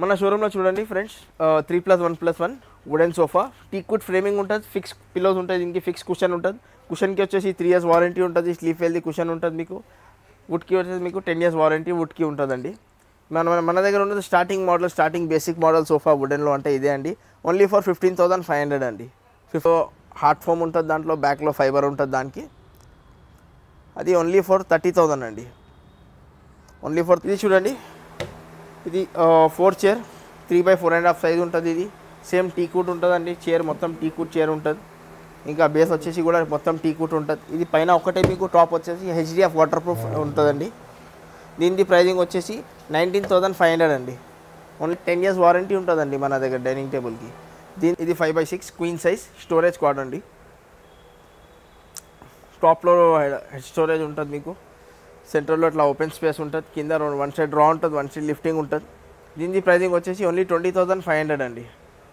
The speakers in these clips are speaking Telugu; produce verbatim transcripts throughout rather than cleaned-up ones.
మన షోరూంలో చూడండి friends, three plus one plus one wooden sofa, teakwood framing ఉంటుంది, ఫిక్స్ పిల్లోస్ ఉంటాయి, దీనికి ఫిక్స్ కుషన్ ఉంటుంది. కుషన్కి వచ్చేసి త్రీ ఇయర్స్ వారంటీ ఉంటుంది, స్లీప్ వెల్ది కుషన్ ఉంటుంది మీకు. వుడ్కి వచ్చేసి మీకు టెన్ ఇయర్స్ వారంటీ వుడ్కి ఉంటుందండి. మన మన దగ్గర ఉన్నది starting model, starting basic model sofa వుడెన్లో అంటే ఇదే అండి. Only for fifteen thousand five hundred అండి. ఫిఫ్త్ హార్ట్ ఫోమ్ ఉంటుంది, దాంట్లో బ్యాక్లో ఫైబర్ ఉంటుంది దానికి. అది ఓన్లీ ఫర్ థర్టీ థౌసండ్ అండి. ఓన్లీ ఫర్ ఇది చూడండి, ఇది four chair three by four and half size ఉంటుంది. ఇది సేమ్ టీక్వుడ్ ఉంటుందండి. చైర్ మొత్తం టీక్వుడ్ చైర్ ఉంటుంది. ఇంకా బేస్ వచ్చేసి కూడా మొత్తం టీక్వుడ్ ఉంటుంది. ఇది పైన ఒకటే మీకు టాప్ వచ్చేసి హెచ్డిఎఫ్ వాటర్ ప్రూఫ్ ఉంటుందండి. దీని ప్రైజింగ్ వచ్చేసి నైన్టీన్ థౌసండ్ ఫైవ్ హండ్రెడ్ అండి. ఓన్లీ టెన్ ఇయర్స్ వారంటీ ఉంటుందండి మన దగ్గర డైనింగ్ టేబుల్కి. దీని ఇది five by six queen size storage card అండి. టాప్లో హెడ్ స్టోరేజ్ ఉంటుంది మీకు. సెంటర్లో ఇట్లా ఓపెన్ స్పేస్ ఉంటుంది. కింద వన్ సైడ్ డ్రా ఉంటుంది, వన్ సైడ్ లిఫ్టింగ్ ఉంటుంది. దీని ప్రైజింగ్ వచ్చేసి only twenty thousand five hundred అండి.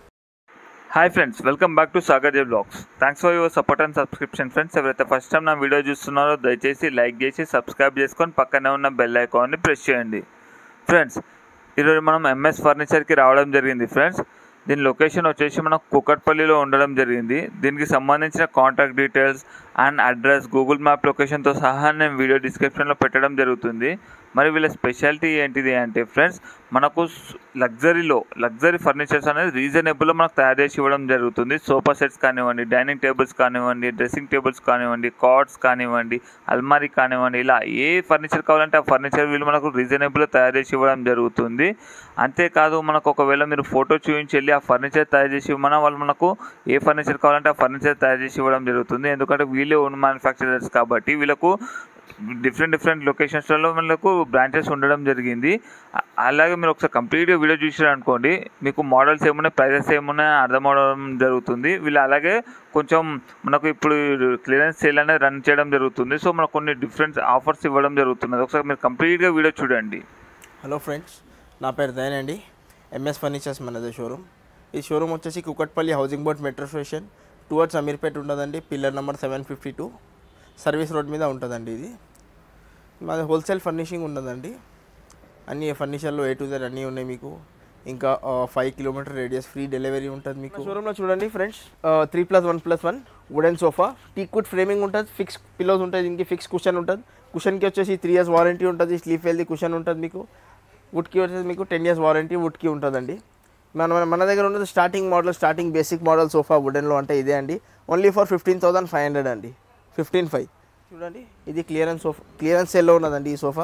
Hi friends, welcome back to Sagar J blogs. Thanks for your support and subscription friends. ఎవరైతే ఫస్ట్ టైం నా వీడియో చూస్తున్నారో దయచేసి లైక్ చేసి సబ్స్క్రైబ్ చేసుకొని పక్కనే ఉన్న బెల్ ఐకాన్ని ప్రెస్ చేయండి. ఫ్రెండ్స్, ఈరోజు మనం ఎంఎస్ ఫర్నిచర్కి రావడం జరిగింది. ఫ్రెండ్స్, దీని లొకేషన్ వచ్చేసి మనకు కూకట్పల్లిలో ఉండడం జరిగింది. దీనికి సంబంధించిన contact details and address, Google map లొకేషన్తో సహా నేను వీడియో డిస్క్రిప్షన్లో పెట్టడం జరుగుతుంది. మరి వీళ్ళ స్పెషాలిటీ ఏంటిది అంటే ఫ్రెండ్స్, మనకు లగ్జరీలో లగ్జరీ ఫర్నిచర్స్ అనేది రీజనబుల్లో మనకు తయారు చేసి ఇవ్వడం జరుగుతుంది. సోఫా సెట్స్ కానివ్వండి, డైనింగ్ టేబుల్స్ కానివ్వండి, డ్రెస్సింగ్ టేబుల్స్ కానివ్వండి, కార్డ్స్ కానివ్వండి, అల్మారీ కానివ్వండి, ఇలా ఏ ఫర్నిచర్ కావాలంటే ఆ ఫర్నిచర్ వీళ్ళు మనకు రీజనబుల్లో తయారు చేసి ఇవ్వడం జరుగుతుంది. అంతేకాదు, మనకు ఒకవేళ మీరు ఫోటో చూపించి వెళ్ళి ఆ ఫర్నిచర్ తయారు చేసి మన వాళ్ళు మనకు ఏ ఫర్నిచర్ కావాలంటే ఆ ఫర్నిచర్ తయారు చేసి ఇవ్వడం జరుగుతుంది. ఎందుకంటే వీళ్ళే ఓన్ మ్యానుఫ్యాక్చరర్స్ కాబట్టి వీళ్ళకు డిఫరెంట్ డిఫరెంట్ లొకేషన్స్లలో మనకు బ్రాంచెస్ ఉండడం జరిగింది. అలాగే మీరు ఒకసారి కంప్లీట్గా వీడియో చూసారనుకోండి, మీకు మోడల్స్ ఏమున్నాయి, ప్రైజెస్ ఏమున్నాయి అర్థం అవడం జరుగుతుంది. వీళ్ళు అలాగే కొంచెం మనకు ఇప్పుడు క్లియరెన్స్ సేల్ అనేది రన్ చేయడం జరుగుతుంది. సో మనకు కొన్ని డిఫరెంట్ ఆఫర్స్ ఇవ్వడం జరుగుతుంది. ఒకసారి మీరు కంప్లీట్గా వీడియో చూడండి. హలో ఫ్రెండ్స్, నా పేరు దయన్ అండి. ఎంఎస్ ఫర్నిచర్స్ మనది షోరూమ్. ఈ షోరూమ్ వచ్చేసి Kukatpally housing board metro station towards Ameerpet ఉంటుందండి. Pillar number seven fifty two service road మీద ఉంటుందండి. ఇది మాది హోల్సేల్ ఫర్నిషింగ్ ఉన్నదండి. అన్ని ఫర్నిచర్లు ఏ టు జెడ్ అన్నీ ఉన్నాయి మీకు. ఇంకా five kilometre radius free delivery ఉంటుంది మీకు. షోరూంలో చూడండి friends, three plus one plus one wooden sofa, teakwood framing ఉంటుంది, ఫిక్స్ పిల్లోస్ ఉంటాయి, దీనికి ఫిక్స్ కుషన్ ఉంటుంది. కుషన్కి వచ్చేసి త్రీ ఇయర్స్ వారంటీ ఉంటుంది, స్లీప్ వెల్ది కుషన్ ఉంటుంది మీకు. వుడ్కి వచ్చేసి మీకు టెన్ ఇయర్స్ వారంటీ వుడ్కి ఉంటుందండి. మన మన దగ్గర ఉన్నది starting model, starting basic model sofa వుడెన్లో అంటే ఇదే అండి. Only for fifteen thousand five hundred అండి. ఫిఫ్టీన్ ఫైవ్ చూడండి, ఇది క్లియరెన్స్ సోఫా, క్లియరెన్స్ సెల్లో ఉన్నదండి ఈ సోఫా.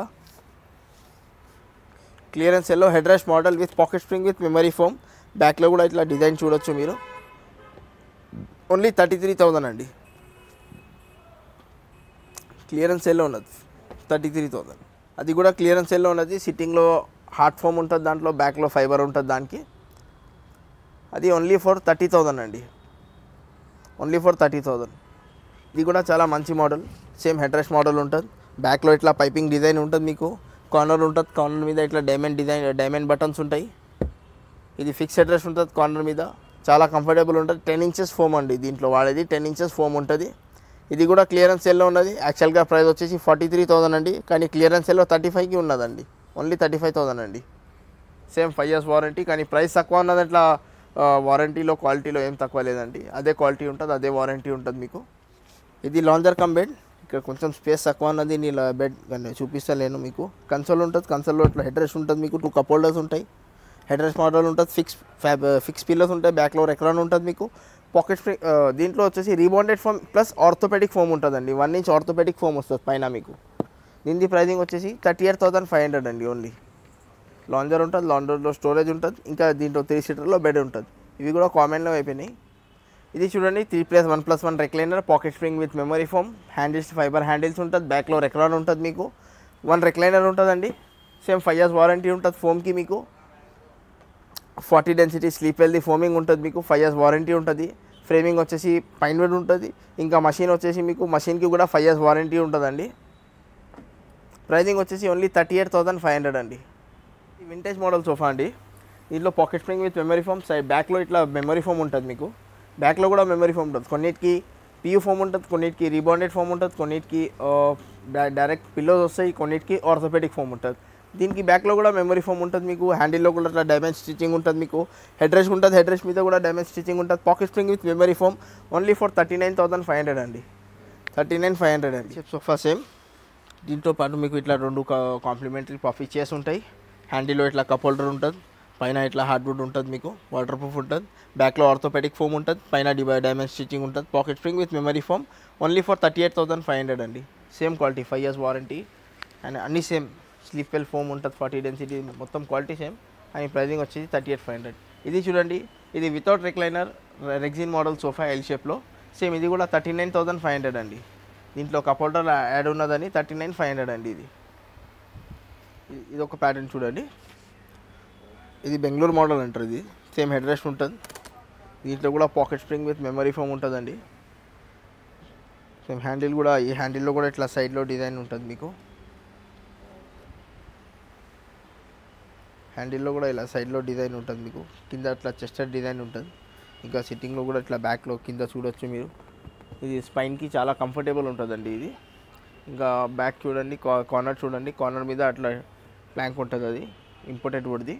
క్లియరెన్స్ సెల్లో head rest model with pocket spring with memory foam. బ్యాక్లో కూడా ఇట్లా డిజైన్ చూడొచ్చు మీరు. ఓన్లీ థర్టీ త్రీ థౌజండ్ అండి. క్లియరెన్స్ సెల్లో ఉన్నది థర్టీ త్రీ థౌజండ్. అది కూడా క్లియరెన్స్ సెల్లో ఉన్నది. సిట్టింగ్లో హార్ట్ ఫోమ్ ఉంటుంది, దాంట్లో బ్యాక్లో ఫైబర్ ఉంటుంది దానికి. అది ఓన్లీ ఫర్ థర్టీ థౌజండ్ అండి. Only for thirty thousand. ఇది కూడా చాలా మంచి model, same head rest model ఉంటుంది. బ్యాక్లో ఇట్లా పైపింగ్ డిజైన్ ఉంటుంది మీకు. కార్నర్ ఉంటుంది, కార్నర్ మీద ఇట్లా డైమండ్ డిజైన్, డైమండ్ బటన్స్ ఉంటాయి. ఇది ఫిక్స్ హెడ్ రెస్ట్ ఉంటుంది కార్నర్ మీద, చాలా కంఫర్టబుల్ ఉంటుంది. టెన్ ఇంచెస్ ఫోమ్ అండి దీంట్లో వాడేది, టెన్ ఇంచెస్ ఫోమ్ ఉంటుంది. ఇది కూడా క్లియరెన్స్ సెల్లో ఉన్నది. యాక్చువల్గా ప్రైస్ వచ్చేసి ఫార్టీ త్రీ థౌసండ్ అండి, కానీ క్లియరెన్స్ సెల్లో థర్టీ ఫైవ్కి ఉన్నదండి. ఓన్లీ థర్టీ ఫైవ్ థౌసండ్ అండి. సేమ్ ఫైవ్ ఇయర్స్ వారంటీ, కానీ ప్రైస్ తక్కువ ఉన్నది. అట్లా వారంటీలో క్వాలిటీలో ఏం తక్కువ లేదండి. అదే క్వాలిటీ ఉంటుంది, అదే వారంటీ ఉంటుంది మీకు. ఇది లాంజర్ కమ్ బెడ్. ఇక్కడ కొంచెం స్పేస్ తక్కువ ఉన్నది. నేను బెడ్ కానీ చూపిస్తలేను మీకు. కన్సోల్ ఉంటుంది, కన్సోల్లో ఇట్లా హెడ్ రెస్ట్ ఉంటుంది మీకు. టూ కప్ హోల్డర్స్ ఉంటాయి, హెడ్ రెస్ట్ మోడల్ ఉంటుంది. ఫిక్స్ ఫ్యాబ్ ఫిక్స్ పిల్లర్స్ ఉంటాయి, బ్యాక్లో రెక్రాన్ ఉంటుంది మీకు. పాకెట్ స్ప్రింగ్ దీంట్లో వచ్చేసి rebonded foam plus orthopaedic foam ఉంటుందండి. వన్ ఇంచ్ ఆర్థోపెడిక్ ఫోమ్ వస్తుంది పైన మీకు. దీని ప్రైజింగ్ వచ్చేసి thirty eight thousand five hundred అండి. ఓన్లీ లాంజర్ ఉంటుంది, లాంజర్లో స్టోరేజ్ ఉంటుంది. ఇంకా దీంట్లో త్రీ సీటర్లో బెడ్ ఉంటుంది. ఇవి కూడా కామన్లో అయిపోయినాయి. ఇది చూడండి, three plus one plus one recliner, pocket spring with memory foam, handles fibre handles ఉంటుంది. బ్యాక్లో రెక్లాన్ ఉంటుంది మీకు. వన్ రెక్లైనర్ ఉంటుందండి. సేమ్ ఫైవ్ ఇయర్స్ వారంటీ ఉంటుంది ఫోమ్కి మీకు. ఫార్టీ డెన్సిటీ స్లీప్ వెల్ది ఫోమింగ్ ఉంటుంది మీకు. ఫైవ్ ఇయర్స్ వారంటీ ఉంటుంది. ఫ్రేమింగ్ వచ్చేసి పైన్వుడ్ ఉంటుంది. ఇంకా మషిన్ వచ్చేసి మీకు మషిన్కి కూడా ఫైవ్ ఇయర్స్ వారంటీ ఉంటుందండి. ప్రైజింగ్ వచ్చేసి only thirty eight thousand five hundred అండి. ఈ వింటేజ్ మోడల్ సోఫా అండి. దీంట్లో pocket spring with memory foam, side బ్యాక్లో ఇట్లా మెమరీ ఫోమ్ ఉంటుంది మీకు. బ్యాక్లో కూడా మెమరీ ఫోమ్ ఉంటుంది. కొన్నిటికి పియూ ఫోమ్ ఉంటుంది, కొన్నిటికి రీబాండెడ్ ఫోమ్ ఉంటుంది, కొన్నిటికి డైరెక్ట్ పిల్లోస్ వస్తాయి, కొన్నిటికి ఆర్థోపెడిక్ ఫోమ్ ఉంటుంది. దీనికి బ్యాక్లో కూడా మెమరీ ఫోమ్ ఉంటుంది మీకు. హ్యాండిల్లో కూడా అట్లా డైమండ్ స్టిచ్చింగ్ ఉంటుంది మీకు. హెడ్ రెస్ట్ ఉంటుంది, హెడ్ రెస్ట్ మీద కూడా డైమండ్ స్టిచ్చింగ్ ఉంటుంది. Pocket spring with memory foam only for thirty nine thousand five hundred అండి. థర్టీ నైన్ ఫైవ్ హండ్రెడ్ అండి. Sofa same. దీంతో పాటు మీకు ఇట్లా రెండు కాంప్లిమెంటరీ పఫీ చైర్స్ ఉంటాయి. హ్యాండిల్లో ఇట్లా కప్ హోల్డర్ ఉంటుంది, పైన ఇట్లా హార్డ్వుడ్ ఉంటుంది మీకు, వాటర్ ప్రూఫ్ ఉంటుంది. బ్యాక్లో ఆర్థోపెడిక్ ఫోమ్ ఉంటుంది, పైన డివై డైమండ్ స్టిచ్చింగ్ ఉంటుంది. Pocket spring with memory foam only for thirty eight thousand five hundred అండి. Same quality, five years warranty and అన్ని సేమ్. స్లీప్ వెల్ ఫోమ్ ఉంటుంది, ఫార్టీ డెన్సిటీ, మొత్తం క్వాలిటీ సేమ్. అండ్ ప్రైజింగ్ వచ్చేసి థర్టీ ఎయిట్ ఫైవ్ హండ్రెడ్. ఇది చూడండి, ఇది without recliner rexine model sofa L షేప్లో. సేమ్ ఇది కూడా thirty nine thousand five hundred అండి. దీంట్లో కప్ హోల్డర్ యాడ్ ఉన్నదని థర్టీ నైన్ ఫైవ్ హండ్రెడ్ అండి. ఇది ఇది ఒక ప్యాటర్న్ చూడండి. ఇది బెంగళూరు మోడల్ అంటారు. ఇది సేమ్ హెడ్ రెస్ట్ ఉంటుంది. దీంట్లో కూడా pocket spring with memory foam ఉంటుందండి. సేమ్ హ్యాండిల్ కూడా, ఈ హ్యాండిల్లో కూడా ఇట్లా సైడ్లో డిజైన్ ఉంటుంది మీకు. హ్యాండిల్లో కూడా ఇలా సైడ్లో డిజైన్ ఉంటుంది మీకు. కింద అట్లా చెస్టర్ డిజైన్ ఉంటుంది. ఇంకా సిట్టింగ్లో కూడా ఇట్లా బ్యాక్లో కింద చూడొచ్చు మీరు. ఇది స్పైన్కి చాలా కంఫర్టబుల్ ఉంటుందండి ఇది. ఇంకా బ్యాక్ చూడండి, కార్నర్ చూడండి, కార్నర్ మీద అట్లా ప్లాంక్ ఉంటుంది, అది ఇంపోర్టెడ్ వుడ్ది.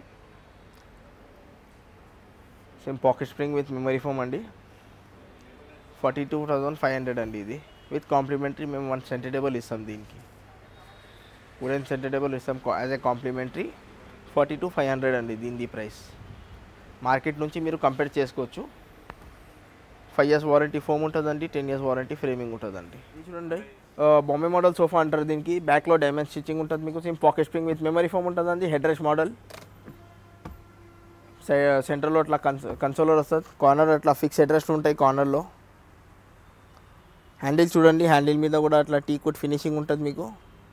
Same pocket spring with memory foam అండి. Forty two thousand five hundred అండి. ఇది విత్ కాంప్లిమెంటరీ మేము వన్ సెంటర్ టేబుల్ ఇస్తాం. దీనికి వుడెన్ సెంటర్ టేబుల్ ఇస్తాం as a complimentary. Forty two five hundred అండి దీని ప్రైస్. మార్కెట్ నుంచి మీరు కంపేర్ చేసుకోవచ్చు. ఫైవ్ ఇయర్స్ వారంటీ ఫోమ్ ఉంటుందండి, టెన్ ఇయర్స్ వారంటీ ఫ్రేమింగ్ ఉంటుందండి. ఇది చూడండి, బాంబే మోడల్ సోఫా అంటారు దీనికి. బ్యాక్లో డైమండ్ స్టిచ్చింగ్ ఉంటుంది మీకు. Same pocket spring with memory foam ఉంటుందండి. Head rest model. సెంటర్లో అట్లా కన్స్ కన్సోలర్ వస్తుంది. కార్నర్ అట్లా ఫిక్స్ హెడ్ రెస్ట్ ఉంటాయి కార్నర్లో. హ్యాండిల్ చూడండి, హ్యాండిల్ మీద కూడా అట్లా టీ కుట్ ఫినిషింగ్ ఉంటుంది మీకు.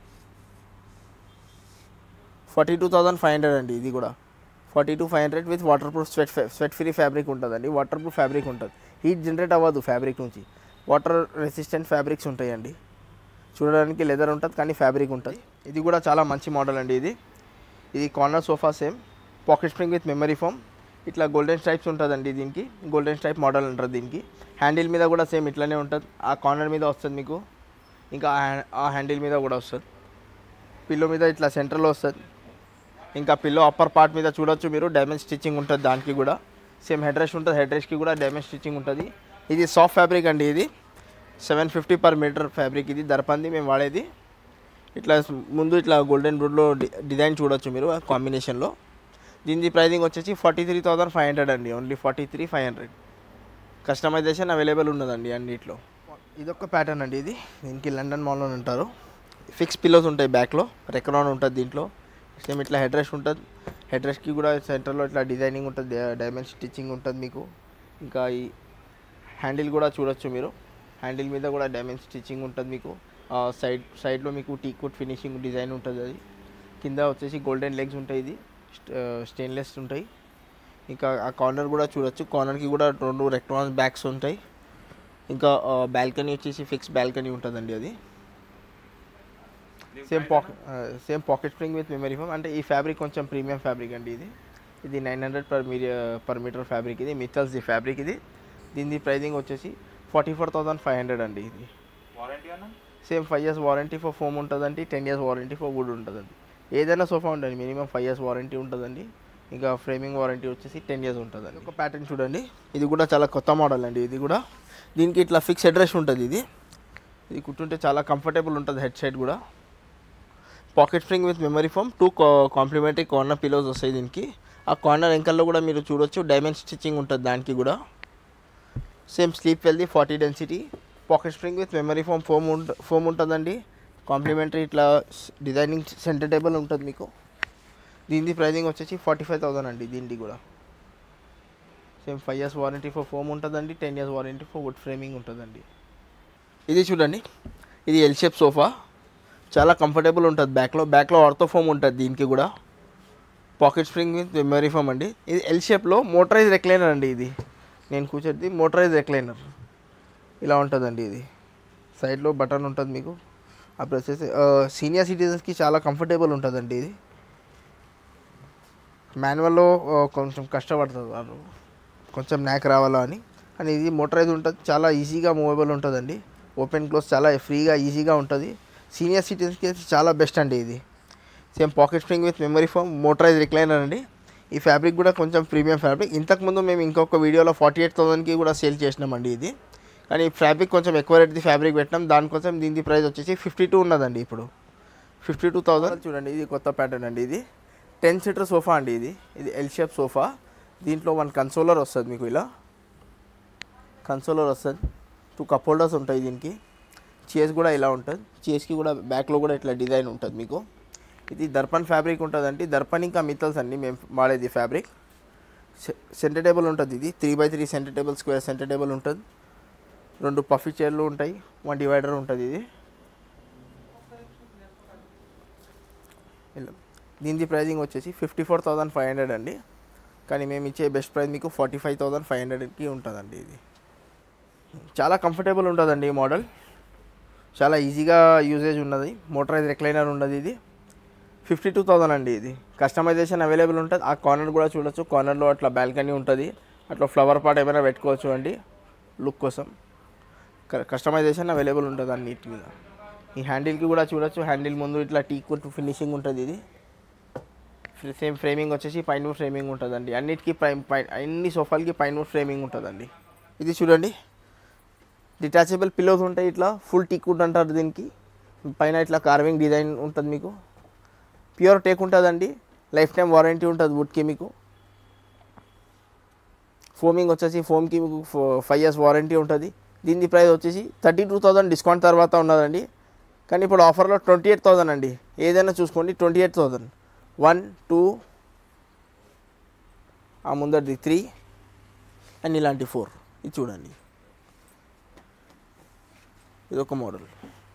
Forty two thousand five hundred అండి. ఇది కూడా forty two five hundred with waterproof sweat sweat free fabric ఉంటుందండి. వాటర్ ప్రూఫ్ ఫ్యాబ్రిక్ ఉంటుంది, హీట్ జనరేట్ అవ్వదు ఫ్యాబ్రిక్ నుంచి. వాటర్ రెసిస్టెంట్ ఫ్యాబ్రిక్స్ ఉంటాయండి. చూడడానికి లెదర్ ఉంటుంది కానీ ఫ్యాబ్రిక్ ఉంటుంది. ఇది కూడా చాలా మంచి మోడల్ అండి. ఇది ఇది corner sofa same. Pocket spring with memory foam. ఇట్లా గోల్డెన్ స్ట్రైప్స్ ఉంటుందండి దీనికి. గోల్డెన్ స్ట్రైప్ మోడల్ అంటారు దీనికి. హ్యాండిల్ మీద కూడా సేమ్ ఇట్లానే ఉంటుంది. ఆ కార్నర్ మీద వస్తుంది మీకు, ఇంకా ఆ హ్యాండిల్ మీద కూడా వస్తుంది. పిల్లో మీద ఇట్లా సెంటర్లో వస్తుంది. ఇంకా పిల్లో అప్పర్ పార్ట్ మీద చూడొచ్చు మీరు, డైమండ్ స్టిచ్చింగ్ ఉంటుంది దానికి కూడా. సేమ్ హెడ్ రెస్ట్ ఉంటుంది, హెడ్ రెస్ట్కి కూడా డైమండ్ స్టిచ్చింగ్ ఉంటుంది. ఇది సాఫ్ట్ ఫ్యాబ్రిక్ అండి. ఇది seven fifty per metre fabric. ఇది దర్పంది మేము వాడేది. ఇట్లా ముందు ఇట్లా గోల్డెన్ బ్రూడ్లో డిజైన్ చూడొచ్చు మీరు కాంబినేషన్లో. దీని ప్రైజింగ్ వచ్చేసి forty three thousand five hundred అండి. Only forty three five hundred. Customisation available ఉన్నదండి అన్నిట్లో. ఇదొక ప్యాటర్న్ అండి. ఇది దీనికి లండన్ మాల్లో ఉంటారు. ఫిక్స్ పిల్లోస్ ఉంటాయి, బ్యాక్లో రెక్రాన్ ఉంటుంది దీంట్లో. సేమ్ ఇట్లా హెడ్ రెస్ట్ ఉంటుంది. హెడ్ రెస్ట్కి కూడా సెంటర్లో ఇట్లా డిజైనింగ్ ఉంటుంది, డైమండ్ స్టిచ్చింగ్ ఉంటుంది మీకు. ఇంకా ఈ హ్యాండిల్ కూడా చూడొచ్చు మీరు. హ్యాండిల్ మీద కూడా డైమండ్ స్టిచ్చింగ్ ఉంటుంది మీకు. సైడ్ సైడ్లో మీకు టీ కుట్ ఫినిషింగ్ డిజైన్ ఉంటుంది. అది కింద వచ్చేసి గోల్డెన్ లెగ్స్ ఉంటాయి. ఇది స్టెయిన్లెస్ ఉంటాయి. ఇంకా ఆ కార్నర్ కూడా చూడొచ్చు. కార్నర్కి కూడా రెండు రెక్టాన్ బ్యాక్స్ ఉంటాయి. ఇంకా బాల్కనీ వచ్చేసి ఫిక్స్ బాల్కనీ ఉంటుందండి. అది same pocket same pocket spring with memory foam. అంటే ఈ ఫ్యాబ్రిక్ కొంచెం ప్రీమియం ఫ్యాబ్రిక్ అండి. ఇది ఇది nine hundred per me per metre fabric. ఇది మిత్తల్స్ ది ఫ్యాబ్రిక్. ఇది దీని ప్రైజింగ్ వచ్చేసి forty four thousand five hundred అండి. ఇది same five years warranty for foam ఉంటుందండి, ten years warranty for wood ఉంటుందండి. ఏదైనా సోఫా ఉంటుంది మినిమం ఫైవ్ ఇయర్స్ వారంటీ ఉంటుందండి. ఇంకా ఫ్రేమింగ్ వారంటీ వచ్చేసి టెన్ ఇయర్స్ ఉంటుందండి. ఒక ప్యాటర్న్ చూడండి, ఇది కూడా చాలా కొత్త మోడల్ అండి. ఇది కూడా దీనికి ఇట్లా ఫిక్స్ హెడ్ రెస్ట్ ఉంటుంది. ఇది ఇది కుట్టుంటే చాలా కంఫర్టబుల్ ఉంటుంది. హెడ్ సైడ్ కూడా pocket spring with memory foam. Two complimentary corner pillows వస్తాయి దీనికి. ఆ కార్నర్ వెంకల్లో కూడా మీరు చూడొచ్చు, డైమండ్ స్టిచ్చింగ్ ఉంటుంది దానికి కూడా. సేమ్ స్లీప్ వెల్ది forty density. Pocket spring with memory foam foam ఉంట ఫోమ్ ఉంటుందండి. కాంప్లిమెంటరీ ఇట్లా డిజైనింగ్ సెంటర్ టేబుల్ ఉంటుంది మీకు. దీని ప్రైజింగ్ వచ్చేసి ఫార్టీ ఫైవ్ థౌసండ్ అండి. దీనికి కూడా same five years warranty for foam ఉంటుందండి, ten years warranty for wood framing ఉంటుందండి. ఇది చూడండి, ఇది ఎల్ షేప్ సోఫా. చాలా కంఫర్టబుల్ ఉంటుంది. బ్యాక్లో బ్యాక్లో ఆర్థో ఫోమ్ ఉంటుంది దీనికి కూడా. Pocket spring with memory foam అండి. ఇది ఎల్ షేప్లో మోటరైజ్ రెక్లైనర్ అండి. ఇది నేను కూర్చోది మోటరైజ్ రెక్లైనర్ ఇలా ఉంటుందండి. ఇది సైడ్లో బటన్ ఉంటుంది మీకు. ఆ ప్రెసెస్ సీనియర్ సిటిజన్స్కి చాలా కంఫర్టబుల్ ఉంటుందండి. ఇది మాన్యువల్లో కొంచెం కష్టపడుతుంది వాళ్ళు, కొంచెం న్యాక్ రావాలా అని. కానీ ఇది మోటరైజ్ ఉంటుంది, చాలా ఈజీగా మూవబుల్ ఉంటుందండి. ఓపెన్ క్లోజ్ చాలా ఫ్రీగా ఈజీగా ఉంటుంది. సీనియర్ సిటిజన్స్కి చాలా బెస్ట్ అండి. ఇది same pocket spring with memory foam motorised recliner అండి. ఈ ఫ్యాబ్రిక్ కూడా కొంచెం ప్రీమియం ఫ్యాబ్రిక్. ఇంతకుముందు మేము ఇంకొక వీడియోలో ఫార్టీ ఎయిట్ థౌసండ్కి కూడా సేల్ చేసినామండి ఇది. కానీ ఈ ఫ్యాబ్రిక్ కొంచెం ఎక్కువ రేట్ది ఫ్యాబ్రిక్ పెట్టినాం. దానికోసం దీని ప్రైస్ వచ్చేసి ఫిఫ్టీ టూ ఉన్నదండి. ఇప్పుడు ఫిఫ్టీ టూ థౌసండ్. చూడండి ఇది కొత్త ప్యాటర్న్ అండి. ఇది టెన్ సీటర్ సోఫా అండి. ఇది ఇది ఎల్ షేప్ సోఫా. దీంట్లో వన్ కన్సోలర్ వస్తుంది మీకు. ఇలా కన్సోలర్ వస్తుంది. టూ కప్ హోల్డర్స్ ఉంటాయి దీనికి. చైర్స్ కూడా ఇలా ఉంటుంది. చైర్స్కి కూడా బ్యాక్లో కూడా ఇట్లా డిజైన్ ఉంటుంది మీకు. ఇది దర్పన్ ఫ్యాబ్రిక్ ఉంటుందండి. దర్పన్ ఇంకా మిత్తల్స్ అండి మేము వాడేది ఫ్యాబ్రిక్. సెంటర్ టేబుల్ ఉంటుంది. ఇది three by three centre table square centre table ఉంటుంది. రెండు పఫీ చైర్లు ఉంటాయి. వన్ డివైడర్ ఉంటుంది. ఇది దీని ప్రైజింగ్ వచ్చేసి fifty four thousand five hundred అండి. కానీ మేము ఇచ్చే బెస్ట్ ప్రైస్ మీకు ఫార్టీ ఫైవ్ థౌజండ్ ఫైవ్ హండ్రెడ్కి ఉంటుందండి. ఇది చాలా కంఫర్టబుల్ ఉంటుందండి. ఈ మోడల్ చాలా ఈజీగా యూజేజ్ ఉన్నది. మోటరైజ్ రిక్లైనర్ ఉన్నది. ఇది ఫిఫ్టీ టూ థౌజండ్ అండి. ఇది కస్టమైజేషన్ అవైలబుల్ ఉంటుంది. ఆ కార్నర్ కూడా చూడొచ్చు. కార్నర్లో అట్లా బాల్కనీ ఉంటుంది. అట్లా ఫ్లవర్ పాట్ ఏమైనా పెట్టుకోవచ్చు అండి లుక్ కోసం. కస్టమైజేషన్ అవైలబుల్ ఉంటుంది అన్నిటి మీద. ఈ హ్యాండిల్కి కూడా చూడొచ్చు. హ్యాండిల్ ముందు ఇట్లా టీక్ ఫినిషింగ్ ఉంటుంది. ఇది సేమ్ ఫ్రేమింగ్ వచ్చేసి పైన్ వుడ్ ఫ్రేమింగ్ ఉంటుందండి. అన్నిటికీ పైన్ పైన్ అన్ని సోఫాలకి పైన్ వుడ్ ఫ్రేమింగ్ ఉంటుందండి. ఇది చూడండి డిటాచబుల్ పిల్లోస్ ఉంటాయి. ఇట్లా ఫుల్ టీక్ వుడ్ అంటారు దీనికి. పైన ఇట్లా కార్వింగ్ డిజైన్ ఉంటుంది మీకు. ప్యూర్ టేక్ ఉంటుందండి. లైఫ్ టైం వారంటీ ఉంటుంది వుడ్కి మీకు. ఫోమింగ్ వచ్చేసి ఫోమ్కి మీకు ఫైవ్ ఇయర్స్ వారంటీ ఉంటుంది. దీని ప్రైస్ వచ్చేసి థర్టీ టూ థౌసండ్ డిస్కౌంట్ తర్వాత ఉన్నదండి. కానీ ఇప్పుడు ఆఫర్లో ట్వంటీ ఎయిట్ థౌసండ్ అండి. ఏదైనా చూసుకోండి twenty eight thousand. One two ఆ ముందరిది త్రీ అండ్ ఇలాంటి ఫోర్. ఇది చూడండి ఇదొక మోడల్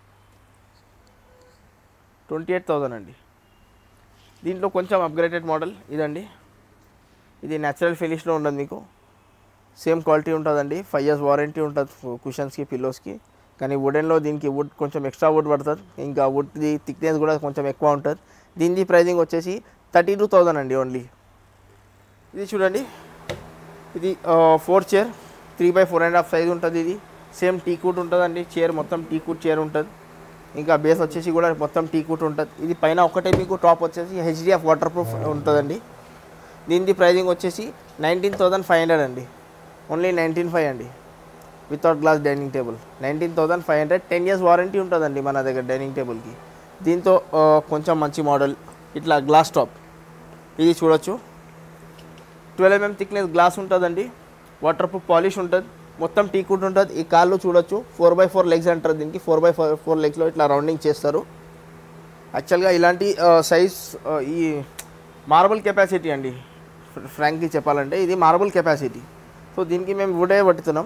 ట్వంటీ ఎయిట్ థౌసండ్ అండి. దీంట్లో కొంచెం అప్గ్రేడెడ్ మోడల్ ఇదండి. ఇది న్యాచురల్ ఫినిష్లో ఉండదు మీకు. సేమ్ క్వాలిటీ ఉంటుందండి. ఫైవ్ ఇయర్స్ వారంటీ ఉంటుంది కుషన్స్కి పిల్లోస్కి. కానీ వుడెన్లో దీనికి వుడ్ కొంచెం ఎక్స్ట్రా వుడ్ పడుతుంది. ఇంకా వుడ్ది థిక్నెస్ కూడా కొంచెం ఎక్కువ ఉంటుంది. దీని ప్రైజింగ్ వచ్చేసి థర్టీ టూ థౌజండ్ అండి ఓన్లీ. ఇది చూడండి ఇది four chair three by four and half size ఉంటుంది. ఇది సేమ్ టీకూట్ ఉంటుందండి. చైర్ మొత్తం టీకూట్ చైర్ ఉంటుంది. ఇంకా బేస్ వచ్చేసి కూడా మొత్తం టీకూట్ ఉంటుంది. ఇది పైన ఒకటే మీకు టాప్ వచ్చేసి హెచ్డిఎఫ్ వాటర్ ప్రూఫ్ ఉంటుందండి. దీని ప్రైజింగ్ వచ్చేసి నైన్టీన్ థౌజండ్ ఫైవ్ హండ్రెడ్ అండి. ఓన్లీ నైన్టీన్ ఫైవ్ అండి. Without glass dining table nineteen thousand five hundred. Ten years warranty ఉంటుందండి మన దగ్గర డైనింగ్ టేబుల్కి. దీంతో కొంచెం మంచి మోడల్ ఇట్లా గ్లాస్ టాప్. ఇది చూడొచ్చు. ట్వెల్వ్ ఎంఎం థిక్నెస్ గ్లాస్ ఉంటుందండి. వాటర్ ప్రూఫ్ పాలిష్ ఉంటుంది. మొత్తం టీకూట్ ఉంటుంది. ఈ కాళ్ళు చూడొచ్చు. ఫోర్ బై ఫోర్ లెగ్స్ అంటారు దీనికి. ఫోర్ బై ఫోర్ ఫోర్ లెగ్స్లో ఇట్లా రౌండింగ్ చేస్తారు. యాక్చువల్గా ఇలాంటి సైజ్ ఈ మార్బుల్ కెపాసిటీ అండి. ఫ్రాంక్లీ చెప్పాలంటే ఇది మార్బుల్ కెపాసిటీ. సో దీనికి మేము వుడే పట్టుతున్నాం.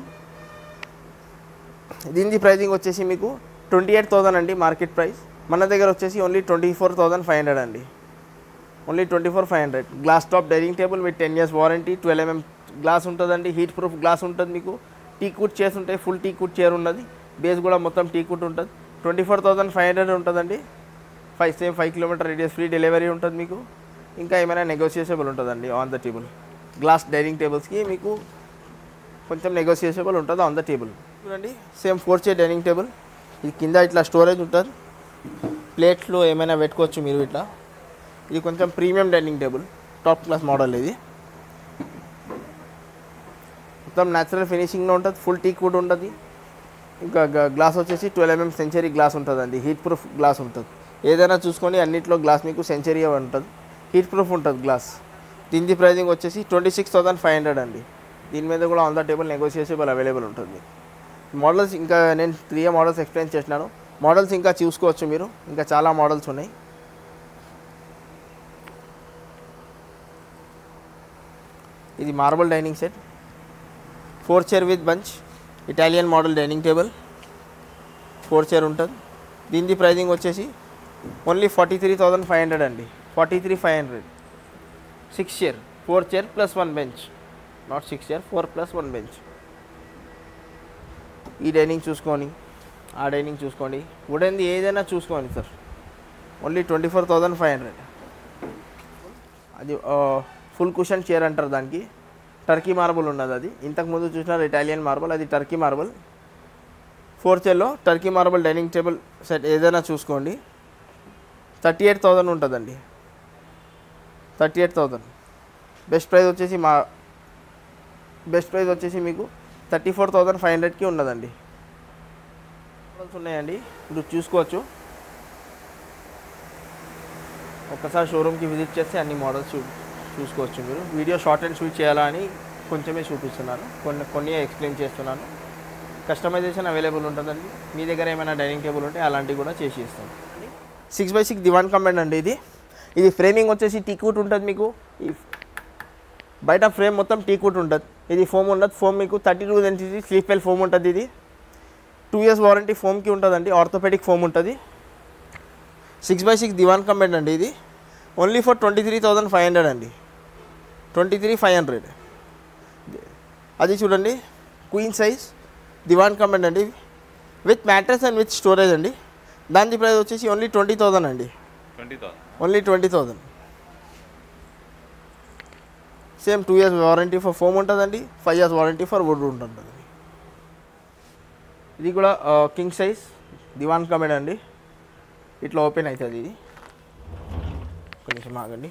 దీని ప్రైజింగ్ వచ్చేసి మీకు ట్వంటీ ఎయిట్ థౌసండ్ అండి మార్కెట్ ప్రైస్. మన దగ్గర వచ్చేసి only twenty four thousand five hundred అండి. Only twenty four five hundred. Glass top dining table with ten years warranty. Twelve mm glass ఉంటుందండి. హీట్ ప్రూఫ్ గ్లాస్ ఉంటుంది మీకు. టీకూట్ చైర్స్ ఉంటాయి. ఫుల్ టీకూట్ చైర్ ఉన్నది. బేస్ కూడా మొత్తం టీకూట్ ఉంటుంది. Twenty four thousand five hundred ఉంటుందండి. Five same five kilometre radius free delivery ఉంటుంది మీకు. ఇంకా ఏమైనా నెగోషియేషబుల్ ఉంటుందండి on the table. Glass dining టేబుల్స్కి మీకు కొంచెం నెగోషియేషబుల్ ఉంటుంది ఆన్ ద టేబుల్. చూడండి same four chair dining table. ఇది కింద ఇట్లా స్టోరేజ్ ఉంటుంది. ప్లేట్లు ఏమైనా పెట్టుకోవచ్చు మీరు ఇట్లా. ఇది కొంచెం premium dining table. Top class model. ఇది మొత్తం న్యాచురల్ ఫినిషింగ్లో ఉంటుంది. ఫుల్ టీక్ వుడ్ ఉంటుంది. ఇంకా గ్లాస్ వచ్చేసి ట్వెల్వ్ ఎంఎం సెంచరీ గ్లాస్ ఉంటుందండి. హీట్ ప్రూఫ్ గ్లాస్ ఉంటుంది. ఏదైనా చూసుకొని అన్నింటిలో గ్లాస్ మీకు సెంచరీ ఉంటుంది. హీట్ ప్రూఫ్ ఉంటుంది గ్లాస్. దీని ప్రైజింగ్ వచ్చేసి twenty six thousand five hundred అండి. దీని మీద కూడా on the table negotiable available ఉంటుంది. మోడల్స్ ఇంకా నేను త్రీ మోడల్స్ ఎక్స్ప్లెయిన్ చేసినాను. మోడల్స్ ఇంకా చూసుకోవచ్చు మీరు. ఇంకా చాలా మోడల్స్ ఉన్నాయి. ఇది marble dining set. Four chair with bench Italian model dining table. Four chair ఉంటుంది. దీని ప్రైజింగ్ వచ్చేసి only forty three thousand five hundred అండి. Forty three five hundred. Six chair four chair plus one bench. Not six chair four plus one bench. ఈ డైనింగ్ చూసుకొని ఆ డైనింగ్ చూసుకోండి. వుడెన్ది ఏదైనా చూసుకోండి sir. Only twenty four thousand five hundred. అది ఫుల్ కుషన్ చైర్ అంటారు దానికి. టర్కీ మార్బుల్ ఉన్నది. అది ఇంతకుముందు చూసినారు ఇటాలియన్ మార్బుల్. అది టర్కీ మార్బుల్. ఫోర్ చైర్లో Turkey marble dining table set ఏదైనా చూసుకోండి. థర్టీ ఎయిట్ థౌజండ్ ఉంటుందండి. Thirty eight thousand best price వచ్చేసి మా బెస్ట్ ప్రైస్ వచ్చేసి మీకు థర్టీ ఫోర్ థౌజండ్ ఫైవ్ హండ్రెడ్కి ఉన్నదండి. మోడల్స్ ఉన్నాయండి, మీరు చూసుకోవచ్చు. ఒక్కసారి షోరూమ్కి విజిట్ చేస్తే అన్ని మోడల్స్ చూ చూసుకోవచ్చు మీరు. వీడియో షార్ట్ అండ్ స్వీట్ చేయాలా అని కొంచెమే చూపిస్తున్నాను, కొన్ని కొన్ని ఎక్స్ప్లెయిన్ చేస్తున్నాను. కస్టమైజేషన్ అవైలబుల్ ఉంటుందండి. మీ దగ్గర ఏమైనా డైనింగ్ టేబుల్ ఉంటే అలాంటివి కూడా చేసి ఇస్తాం. సిక్స్ బై సిక్స్ దివాన్ కమెంట్ అండి. ఇది ఇది ఫ్రేమింగ్ వచ్చేసి టీకూట్ ఉంటుంది మీకు. ఈ బయట ఫ్రేమ్ మొత్తం టీకూట్ ఉంటుంది. ఇది ఫోమ్ ఉండదు. ఫోమ్ మీకు thirty two density sleep well foam ఉంటుంది. ఇది టూ ఇయర్స్ వారంటీ ఫోమ్కి ఉంటుందండి. ఆర్థోపెడిక్ ఫోమ్ ఉంటుంది. సిక్స్ బై సిక్స్ దివాన్ కమెంట్ అండి. ఇది only for twenty three thousand five hundred అండి. ట్వంటీ త్రీ ఫైవ్ హండ్రెడ్ అది చూడండి. క్వీన్ సైజ్ దివాన్ కమెంట్ అండి, with mattress and with storage అండి. దాని ప్రైస్ వచ్చేసి ఓన్లీ ట్వంటీ థౌజండ్ అండి. Twenty thousand only twenty thousand. Same two years warranty for foam ఉంటుందండి. Five years warranty for wood ఉంటుంది. ఇది కూడా కింగ్ సైజ్ దివాన్ కమెంట్ అండి. ఇట్లా ఓపెన్ అవుతుంది. ఇది కొంచెం ఆగండి.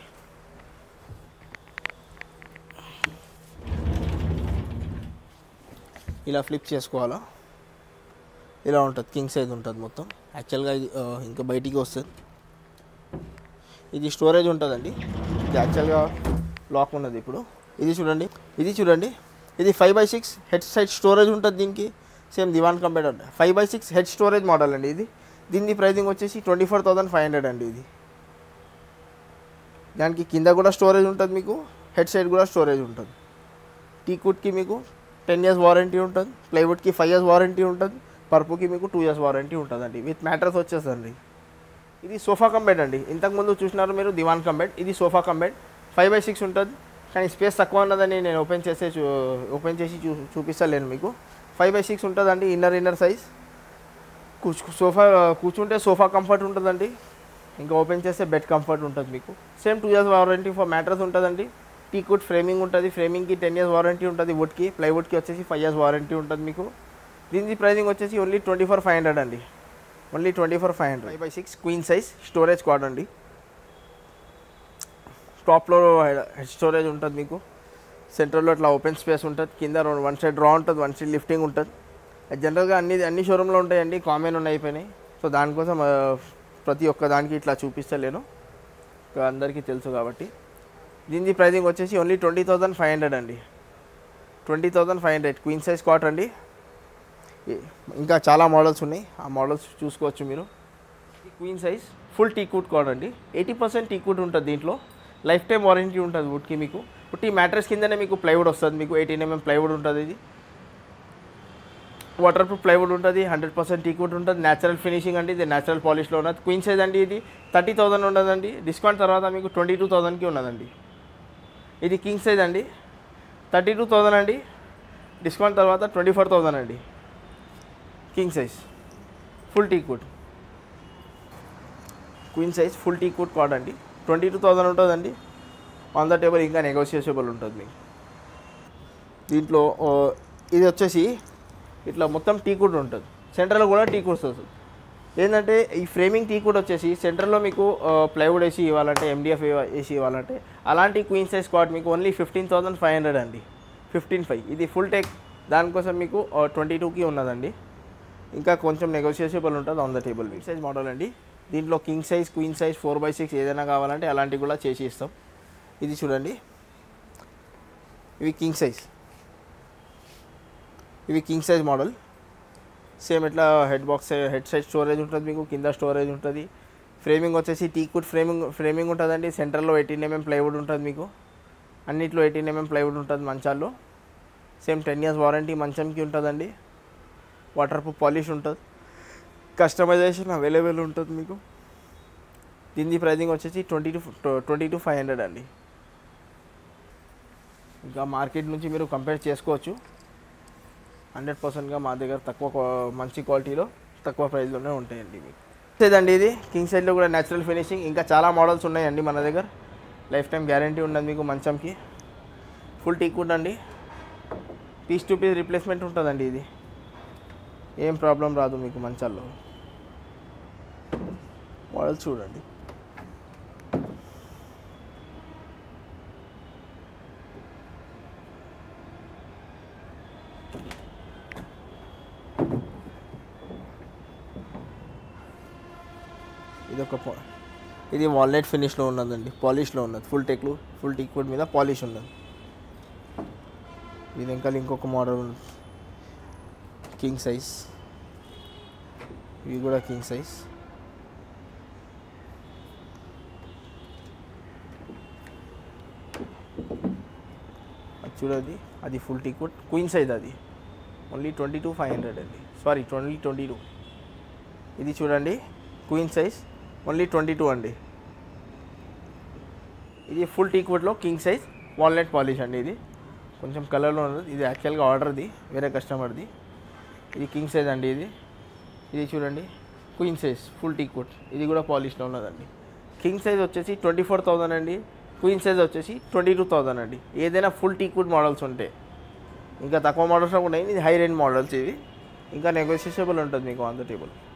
ఇలా ఫ్లిప్ చేసుకోవాలా, ఇలా ఉంటుంది. కింగ్ సైజ్ ఉంటుంది మొత్తం. యాక్చువల్గా ఇది ఇంకా బయటికి వస్తుంది. ఇది స్టోరేజ్ ఉంటుందండి. ఇది యాక్చువల్గా లాక్ ఉన్నది. ఇప్పుడు ఇది చూడండి, ఇది చూడండి. ఇది five by six head side storage ఉంటుంది దీనికి. సేమ్ దివాన్ కంపేర్ అంటే five by six head storage model అండి. ఇది దీని ప్రైజింగ్ వచ్చేసి twenty four thousand five hundred అండి. ఇది దానికి కింద కూడా స్టోరేజ్ ఉంటుంది మీకు, హెడ్ సైడ్ కూడా స్టోరేజ్ ఉంటుంది. టీకుడ్కి మీకు టెన్ ఇయర్స్ వారంటీ ఉంటుంది. ప్లైవుడ్కి ఫైవ్ ఇయర్స్ వారంటీ ఉంటుంది. పర్పుకి మీకు టూ ఇయర్స్ వారంటీ ఉంటుందండి. విత్ మ్యాట్రస్ వచ్చేసండి. ఇది సోఫా కంబెడ్ అండి. ఇంతకుముందు చూసినారు మీరు దివాన్ కంబెడ్. ఇది sofa cum bed five by six ఉంటుంది. కానీ స్పేస్ తక్కువ ఉన్నదని నేను ఓపెన్ చేసే చూ ఓపెన్ చేసి చూ చూపిస్తలేను మీకు. ఫైవ్ బై సిక్స్ ఉంటుందండి. Inner inner size. కూర్చు సోఫా కూర్చుంటే సోఫా కంఫర్ట్ ఉంటుందండి. ఇంకా ఓపెన్ చేస్తే బెడ్ కంఫర్ట్ ఉంటుంది మీకు. Same two years warranty for mattress ఉంటుందండి. టీకుడ్ ఫ్రేమింగ్ ఉంటుంది. ఫ్రేమింగ్కి టెన్ ఇయర్స్ వారంటీ ఉంటుంది. వుడ్కి ప్లైవుడ్కి వచ్చేసి ఫైవ్ ఇయర్స్ వారంటీ ఉంటుంది మీకు. దీని ప్రైజింగ్ వచ్చేసి only twenty four five hundred అండి. Only twenty four five hundred. Five by six queen size storage card అండి. టాప్లో హెడ్ స్టోరేజ్ ఉంటుంది మీకు. సెంటర్లో ఇట్లా ఓపెన్ స్పేస్ ఉంటుంది. కింద వన్ సైడ్ డ్రా ఉంటుంది, వన్ సైడ్ లిఫ్టింగ్ ఉంటుంది. జనరల్గా అన్ని అన్ని షోరూంలో ఉంటాయండి. కామన్ ఉన్నాయి అయిపోయినాయి. సో దానికోసం ప్రతి ఒక్క దానికి ఇట్లా చూపిస్తలేను, అందరికీ తెలుసు కాబట్టి. దీని ప్రైజింగ్ వచ్చేసి only twenty thousand five hundred అండి. Twenty thousand five hundred queen size cot అండి. ఇంకా చాలా మోడల్స్ ఉన్నాయి, ఆ మోడల్స్ చూసుకోవచ్చు మీరు. Queen size full teakwood cot అండి. ఎయిటీ పర్సెంట్ టీకుడ్ ఉంటుంది దీంట్లో. లైఫ్ టైం వారంటీ ఉంటుంది వుడ్కి మీకు. పుట్టి మ్యాట్రెస్ కిందనే మీకు ప్లైవుడ్ వస్తుంది. మీకు ఎయిటీన్ ఎంఎం ప్లైవుడ్ ఉంటుంది. ఇది వాటర్ ప్రూఫ్ ప్లైవుడ్ ఉంటుంది. హండ్రెడ్ పర్సెంట్ టీకుడ్ ఉంటుంది. న్యాచురల్ ఫినిషింగ్ అండి. ఇది న్యాచురల్ పాలిష్లో ఉన్నది. క్వీన్ సైజ్ అండి. ఇది థర్టీ థౌసండ్ ఉన్నదండి. డిస్కౌంట్ తర్వాత మీకు ట్వంటీ టూ థౌసండ్కి ఉన్నదండి. ఇది కింగ్ సైజ్ అండి. థర్టీ టూ థౌసండ్ అండి. డిస్కౌంట్ తర్వాత ట్వంటీ ఫోర్ థౌసండ్ అండి. King size full teakwood queen size full teakwood cot అండి. ట్వంటీ టూ థౌసండ్ ఉంటుందండి. ఆన్ ద టేబుల్ ఇంకా నెగోషియేషబుల్ ఉంటుంది మీకు. దీంట్లో ఇది వచ్చేసి ఇట్లా మొత్తం టీకుడ్ ఉంటుంది. సెంటర్లో కూడా టీకుడ్స్ వస్తుంది. ఏంటంటే ఈ ఫ్రేమింగ్ టీకుడ్ వచ్చేసి సెంటర్లో మీకు ప్లైవుడ్ వేసి ఇవ్వాలంటే, ఎండిఎఫ్ వేసి ఇవ్వాలంటే అలాంటి క్వీన్ సైజ్ కాట్ మీకు only fifteen thousand five hundred అండి. ఫిఫ్టీన్ ఫైవ్ ఇది ఫుల్ టేక్. దానికోసం మీకు ట్వంటీ టూకి ఉన్నదండి. ఇంకా కొంచెం నెగోషియేషబుల్ ఉంటుంది on the table. Big size model అండి. దీంట్లో king size, queen size, four by six ఏదైనా కావాలంటే అలాంటివి కూడా చేసి ఇస్తాం. ఇది చూడండి, ఇవి కింగ్ సైజ్. ఇవి కింగ్ సైజ్ మోడల్. సేమ్ ఇట్లా head box head side storage ఉంటుంది మీకు. కింద స్టోరేజ్ ఉంటుంది. ఫ్రేమింగ్ వచ్చేసి టీకుడ్ ఫ్రేమింగ్ ఫ్రేమింగ్ ఉంటుందండి. సెంటర్లో ఎయిటీన్ ఎంఎం ప్లైవుడ్ ఉంటుంది మీకు. అన్నిట్లో ఎయిటీన్ ఎంఎం ప్లైవుడ్ ఉంటుంది మంచాల్లో. సేమ్ టెన్ ఇయర్స్ వారంటీ మంచంకి ఉంటుందండి. వాటర్ ప్రూఫ్ పాలిష్ ఉంటుంది. కస్టమైజేషన్ అవైలబుల్ ఉంటుంది మీకు. దీని ప్రైజింగ్ వచ్చేసి twenty two twenty two five hundred అండి. ఇంకా మార్కెట్ నుంచి మీరు కంపేర్ చేసుకోవచ్చు. హండ్రెడ్ పర్సెంట్గా మా దగ్గర తక్కువ మంచి క్వాలిటీలో తక్కువ ప్రైస్లోనే ఉంటాయండి మీకు. లేదండి ఇది కింగ్ సైడ్లో కూడా న్యాచురల్ ఫినిషింగ్. ఇంకా చాలా మోడల్స్ ఉన్నాయండి మన దగ్గర. లైఫ్ టైం గ్యారంటీ ఉన్నది మీకు మంచంకి. ఫుల్ టీకుడ్ అండి. పీస్ టు పీస్ రిప్లేస్మెంట్ ఉంటుందండి. ఇది ఏం ప్రాబ్లం రాదు మీకు మంచాల్లో. మోడల్స్ చూడండి. ఇది ఒక పా- ఇది వాల్నట్ ఫినిష్లో ఉన్నదండి, పాలిష్లో ఉన్నది, ఫుల్ టెక్లు ఫుల్ టీక్వుడ్ మీద పాలిష్ ఉన్నది. ఇది ఇంకా ఇంకొక మోడల్ ఉంది, కింగ్ సైజ్. ఇవి కూడా కింగ్ సైజ్. అది చూడండి, అది ఫుల్ టీక్వుడ్ క్వీన్ సైజ్, అది only twenty two five hundred అండి, సారీ ట్వంటీ ట్వంటీ టూ. ఇది చూడండి queen size, only twenty two అండి. ఇది ఫుల్ టీక్వుడ్లో కింగ్ సైజ్ వాల్నట్ పాలిష్ అండి. ఇది కొంచెం కలర్లో ఉన్నది, ఇది యాక్చువల్గా ఆర్డర్ది, వేరే కస్టమర్ది. ఇది కింగ్ సైజ్ అండి. ఇది ఇది చూడండి క్వీన్ సైజ్ ఫుల్ టీక్వుడ్, ఇది కూడా పాలిష్లో ఉన్నదండి. కింగ్ సైజ్ వచ్చేసి ట్వంటీ ఫోర్ థౌజండ్ అండి, క్వీన్ సైజ్ వచ్చేసి ట్వంటీ టూ థౌజండ్ అండి. ఏదైనా ఫుల్ టీక్వుడ్ మోడల్స్ ఉంటాయి, ఇంకా తక్కువ మోడల్స్ కూడా ఉన్నాయి. ఇది హై రేంజ్ మోడల్స్ ఇవి, ఇంకా నెగోషియబుల్ ఉంటుంది మీకు ఆన్ ద టేబుల్.